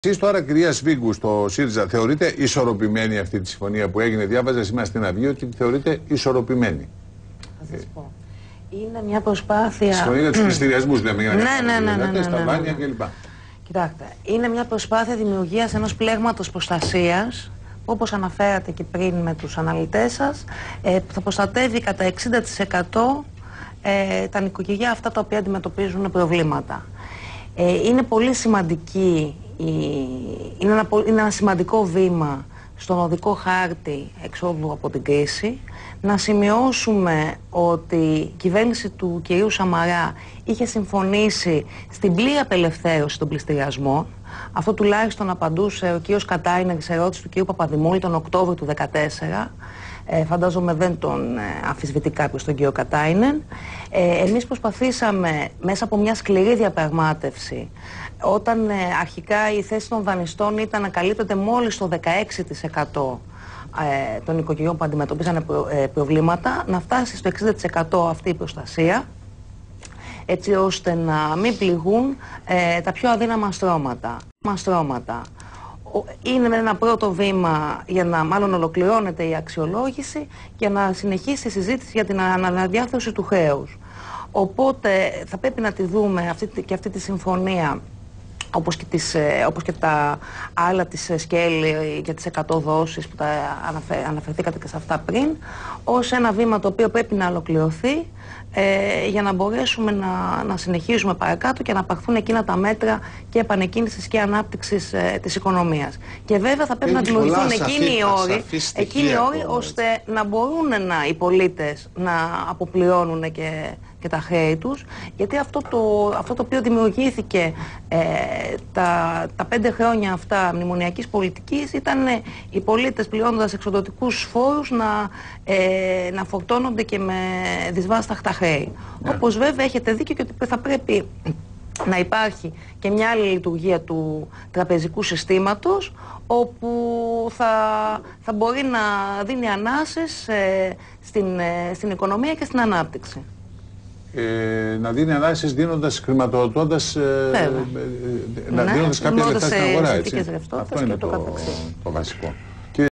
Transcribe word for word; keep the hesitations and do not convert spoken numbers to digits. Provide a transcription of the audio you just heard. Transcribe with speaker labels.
Speaker 1: Εσείς τώρα, κυρία Σβίγκου, στο ΣΥΡΙΖΑ, θεωρείτε ισορροπημένη αυτή τη συμφωνία που έγινε? Διάβαζα σήμερα στην Αυγή ότι θεωρείτε ισορροπημένη.
Speaker 2: Θα σας πω. Είναι μια προσπάθεια.
Speaker 1: Συμφωνία για τους πληστηριασμούς, λέμε, για να
Speaker 2: ναι, ναι, ναι, ναι, ναι,
Speaker 1: στα
Speaker 2: ναι,
Speaker 1: μπάνια
Speaker 2: ναι.
Speaker 1: κλπ.
Speaker 2: Κοιτάξτε, είναι μια προσπάθεια δημιουργίας ενός πλέγματος προστασίας, όπως αναφέρατε και πριν με τους αναλυτές σας, ε, που θα προστατεύει κατά εξήντα τοις εκατό ε, τα νοικοκυριά αυτά τα οποία αντιμετωπίζουν προβλήματα. Ε, είναι πολύ σημαντική, η, είναι, ένα, είναι ένα σημαντικό βήμα στον οδικό χάρτη εξόδου από την κρίση. Να σημειώσουμε ότι η κυβέρνηση του κυρίου Σαμαρά είχε συμφωνήσει στην πλήρη απελευθέρωση των πληστηριασμών. Αυτό τουλάχιστον απαντούσε ο κύριος Κατάινεν σε ερώτηση του κυρίου Παπαδημούλη τον Οκτώβριο του δύο χιλιάδες δεκατέσσερα. Ε, φαντάζομαι δεν τον ε, αμφισβητεί κάποιος τον κύριο Κατάινεν. Ε, εμείς προσπαθήσαμε μέσα από μια σκληρή διαπραγμάτευση, όταν ε, αρχικά η θέση των δανειστών ήταν να καλύπτεται μόλις το δεκαέξι τοις εκατό ε, των οικογενειών που αντιμετωπίζανε προ, ε, προβλήματα, να φτάσει στο εξήντα τοις εκατό αυτή η προστασία, έτσι ώστε να μην πληγούν ε, τα πιο αδύναμα στρώματα. στρώματα. Είναι ένα πρώτο βήμα για να μάλλον ολοκληρώνεται η αξιολόγηση και να συνεχίσει η συζήτηση για την αναδιάρθρωση του χρέους. Οπότε θα πρέπει να τη δούμε αυτή, και αυτή τη συμφωνία, όπως και, τις, όπως και τα άλλα της σκέλη για τις εκατό δόσεις που τα αναφε, αναφερθήκατε και σε αυτά πριν, ως ένα βήμα το οποίο πρέπει να ολοκληρωθεί ε, για να μπορέσουμε να, να συνεχίσουμε παρακάτω και να πάρθουν εκείνα τα μέτρα και επανεκκίνησης και ανάπτυξης ε, της οικονομίας. Και βέβαια θα πρέπει είναι να δημιουργηθούν εκείνοι οι όροι, εκείνοι οι όροι ώστε να μπορούν να, οι πολίτες να αποπληρώνουν και και τα χρέη τους, γιατί αυτό το, αυτό το οποίο δημιουργήθηκε ε, τα, τα πέντε χρόνια αυτά μνημονιακής πολιτικής ήταν ε, οι πολίτες πληρώνοντας εξοδοτικούς φόρους να, ε, να φορτώνονται και με δυσβάσταχτα χρέη. Yeah. Όπως βέβαια έχετε δίκιο και ότι θα πρέπει να υπάρχει και μια άλλη λειτουργία του τραπεζικού συστήματος, όπου θα, θα μπορεί να δίνει ανάσες ε, στην, ε, στην οικονομία και στην ανάπτυξη.
Speaker 1: Ε, να δίνει ανάσεις δίνοντας, χρηματοδοτώντας, ε, ε, ε, να
Speaker 2: ναι,
Speaker 1: δίνοντας κάποια λεφτά στην αγορά,
Speaker 2: έτσι.
Speaker 1: Αυτό είναι το, το βασικό.